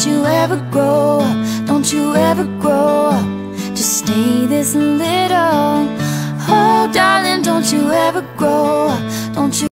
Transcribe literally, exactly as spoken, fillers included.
don't you ever grow up, don't you ever grow up. Just stay this little. Oh darling, don't you ever grow up, don't you